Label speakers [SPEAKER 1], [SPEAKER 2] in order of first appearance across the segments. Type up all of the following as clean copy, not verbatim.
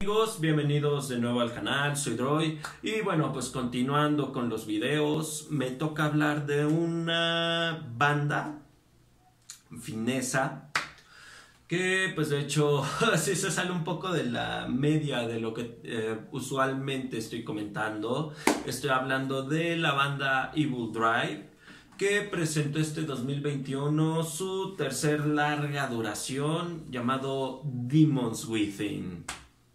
[SPEAKER 1] Amigos, bienvenidos de nuevo al canal, soy Droy y bueno, pues continuando con los videos, me toca hablar de una banda finesa que pues de hecho sí se sale un poco de la media de lo que usualmente estoy comentando. Estoy hablando de la banda Evil Drive, que presentó este 2021 su tercer larga duración llamado Demons Within.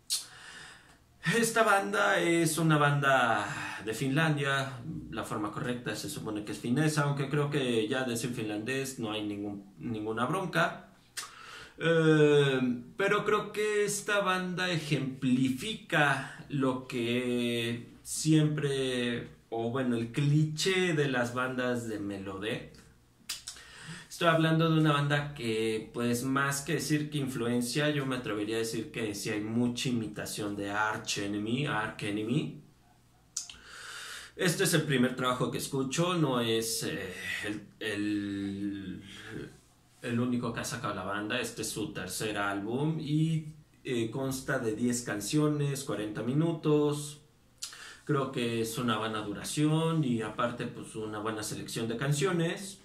[SPEAKER 1] Esta banda es una banda de Finlandia. La forma correcta se supone que es finesa, aunque creo que ya decir finlandés no hay ninguna bronca. Pero creo que esta banda ejemplifica lo que siempre, o bueno, el cliché de las bandas de Melodeath. Estoy hablando de una banda que, pues más que decir que influencia, yo me atrevería a decir que sí hay mucha imitación de Arch Enemy. Este es el primer trabajo que escucho, no es el único que ha sacado la banda. Este es su tercer álbum y consta de 10 canciones, 40 minutos. Creo que es una buena duración y aparte pues una buena selección de canciones.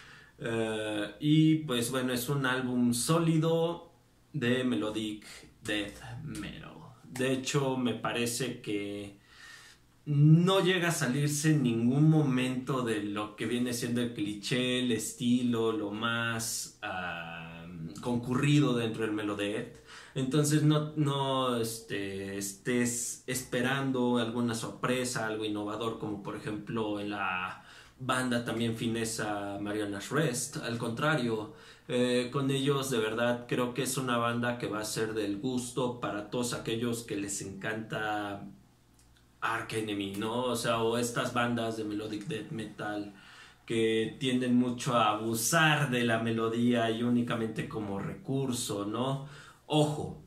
[SPEAKER 1] Y pues bueno, es un álbum sólido de melodic death metal. De hecho, me parece que no llega a salirse en ningún momento de lo que viene siendo el cliché, el estilo, lo más concurrido dentro del melodeath. Entonces no estés esperando alguna sorpresa, algo innovador, como por ejemplo en la banda también finesa Marianas Rest. Al contrario, con ellos de verdad creo que es una banda que va a ser del gusto para todos aquellos que les encanta Arch Enemy, ¿no? O sea, o estas bandas de melodic death metal que tienden mucho a abusar de la melodía y únicamente como recurso, ¿no? Ojo,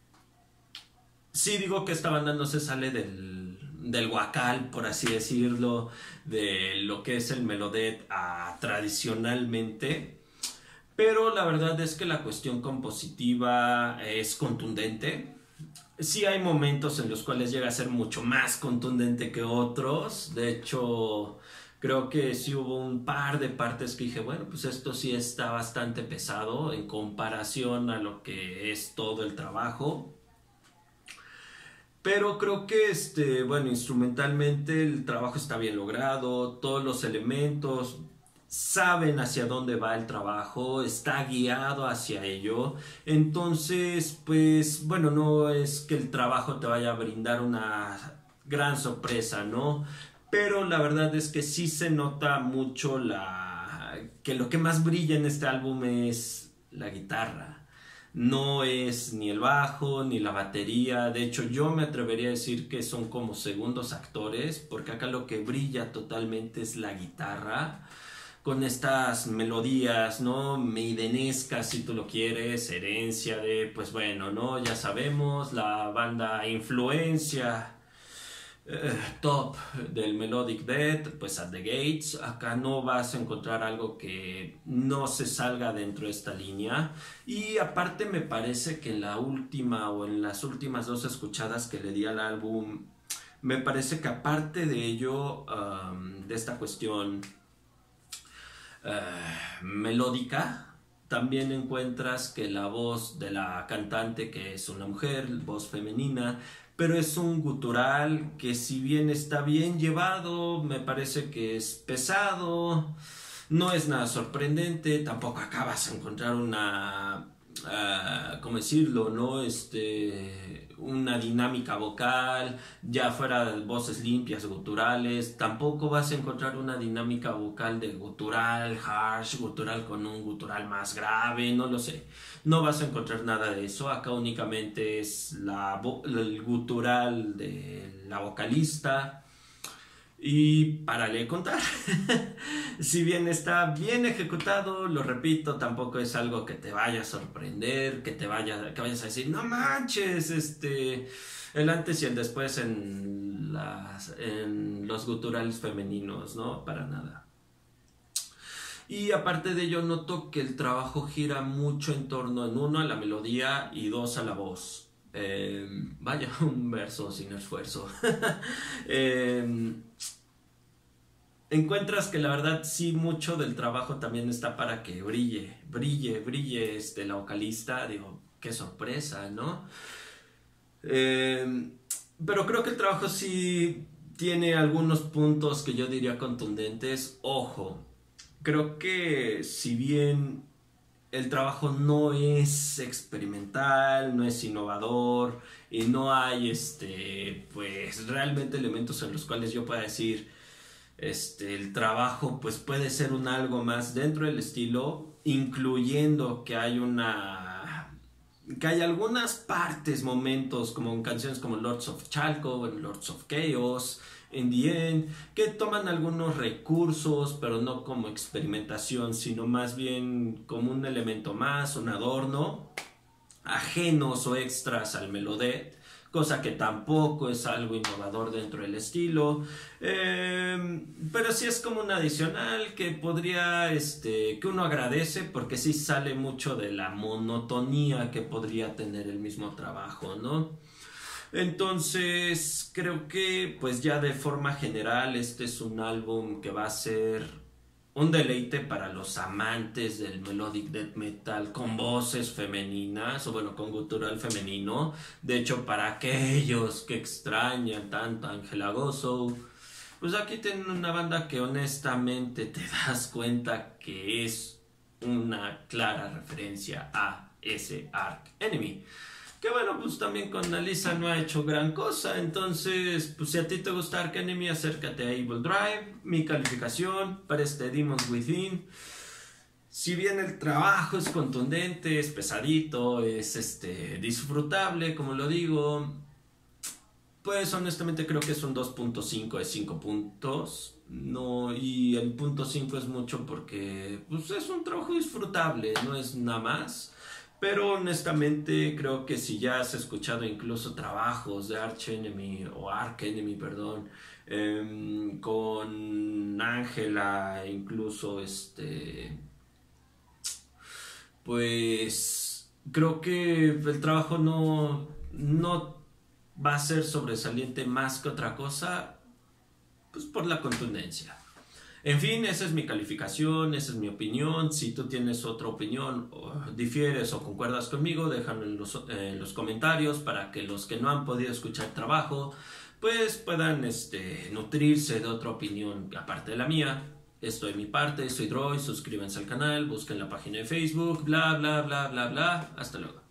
[SPEAKER 1] sí digo que esta banda no se sale del guacal, por así decirlo, de lo que es el melodeath tradicionalmente, pero la verdad es que la cuestión compositiva es contundente. Sí hay momentos en los cuales llega a ser mucho más contundente que otros. De hecho, creo que sí hubo un par de partes que dije, bueno, pues esto sí está bastante pesado en comparación a lo que es todo el trabajo. Pero creo que bueno, instrumentalmente el trabajo está bien logrado, todos los elementos saben hacia dónde va el trabajo, está guiado hacia ello. Entonces, pues bueno, no es que el trabajo te vaya a brindar una gran sorpresa, ¿no? Pero la verdad es que sí se nota mucho que lo que más brilla en este álbum es la guitarra. No es ni el bajo ni la batería. De hecho, yo me atrevería a decir que son como segundos actores, porque acá lo que brilla totalmente es la guitarra, con estas melodías, ¿no? Maidenescas, si tú lo quieres, herencia de, pues bueno, ¿no? Ya sabemos, la banda influencia top del melodic death, pues At the Gates. Acá no vas a encontrar algo que no se salga dentro de esta línea. Y aparte me parece que en la última o en las últimas dos escuchadas que le di al álbum, me parece que aparte de ello, de esta cuestión melódica, también encuentras que la voz de la cantante, que es una mujer, voz femenina, pero es un gutural que, si bien está bien llevado, me parece que es pesado, no es nada sorprendente. Tampoco acabas a encontrar una ¿cómo decirlo? ¿No? Una dinámica vocal, ya fuera de voces limpias, guturales. Tampoco vas a encontrar una dinámica vocal de gutural, harsh, gutural con un gutural más grave, no lo sé. No vas a encontrar nada de eso. Acá únicamente es el gutural de la vocalista. Y párale de contar. Si bien está bien ejecutado, lo repito, tampoco es algo que te vaya a sorprender, que vayas a decir, no manches, el antes y el después en los guturales femeninos, ¿no? Para nada. Y aparte de ello, noto que el trabajo gira mucho en torno, en uno, a la melodía y dos, a la voz. Vaya, un verso sin esfuerzo. Eh, Encuentras que la verdad sí mucho del trabajo también está para que brille la vocalista, digo, qué sorpresa, ¿no? Eh, pero creo que el trabajo sí tiene algunos puntos que yo diría contundentes. Ojo, creo que si bien el trabajo no es experimental, no es innovador y no hay pues realmente elementos en los cuales yo pueda decir el trabajo pues puede ser un algo más dentro del estilo, incluyendo que hay algunas partes, momentos, como en canciones como Lords of Chalco, Lords of Chaos, In the End, que toman algunos recursos, pero no como experimentación, sino más bien como un elemento más, un adorno, ajenos o extras al melodet, cosa que tampoco es algo innovador dentro del estilo, pero sí es como un adicional que podría, que uno agradece porque sí sale mucho de la monotonía que podría tener el mismo trabajo, ¿no? Entonces creo que pues ya de forma general este es un álbum que va a ser un deleite para los amantes del melodic death metal con voces femeninas o bueno con gutural femenino. De hecho, para aquellos que extrañan tanto a Angela Gossow, pues aquí tienen una banda que honestamente te das cuenta que es una clara referencia a ese Arch Enemy. Que bueno, pues también con Alisa no ha hecho gran cosa. Entonces, pues si a ti te gusta Arch Enemy, acércate a Evil Drive. Mi calificación para este Demons Within. Si bien el trabajo es contundente, es pesadito, es disfrutable, como lo digo, pues honestamente creo que es un 2.5 de 5 puntos. No, y el punto 5 es mucho porque pues es un trabajo disfrutable, no es nada más. Pero honestamente creo que si ya has escuchado incluso trabajos de Arch Enemy o Arch Enemy, perdón, con Ángela, incluso pues creo que el trabajo no va a ser sobresaliente más que otra cosa, pues por la contundencia. En fin, esa es mi calificación, esa es mi opinión. Si tú tienes otra opinión, o difieres o concuerdas conmigo, déjalo en los comentarios para que los que no han podido escuchar trabajo, pues puedan nutrirse de otra opinión aparte de la mía. Esto de mi parte, soy Droid, suscríbanse al canal, busquen la página de Facebook, bla bla bla bla bla. Hasta luego.